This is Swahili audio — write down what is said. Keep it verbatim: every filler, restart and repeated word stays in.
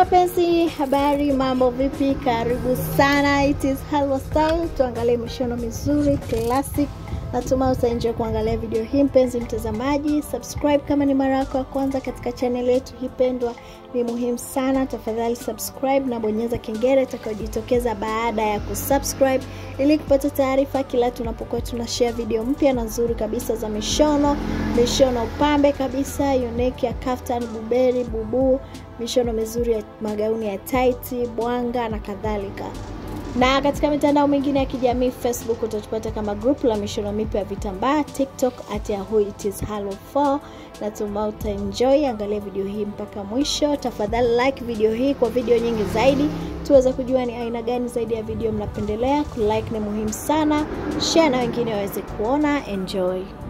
wapenzi, habari, mambo vipi? Karibu sana. It is halua style. Tuangalie mishono mizuri, classic. Natumai utaenjoy kuangalia video hii mpenzi mtazamaji. Subscribe kama ni mara yako ya kwanza katika channel yetu hii pendwa. Ni muhimu sana, tafadhali subscribe na bonyeza kengele itakayojitokeza baada ya kusubscribe ili kupata taarifa kila tunapokuwa tunashare video mpya na nzuri kabisa za mishono, mishono pambe kabisa, unique ya kaftan, buberi, bubu, mishono mizuri ya magauni ya tight, bwanga na kadhalika. Na katika mitandao mingine ya kijamii, Facebook utatupata kama group la mishono mipya ya vitambaa, TikTok at yahoo it is halua four. Natumai utaenjoy, angalia video hii mpaka mwisho. Tafadhali like video hii kwa video nyingi zaidi, tuweze kujua ni aina gani zaidi ya video mnapendelea. Kulike ni muhimu sana, share na wengine waweze kuona. Enjoy.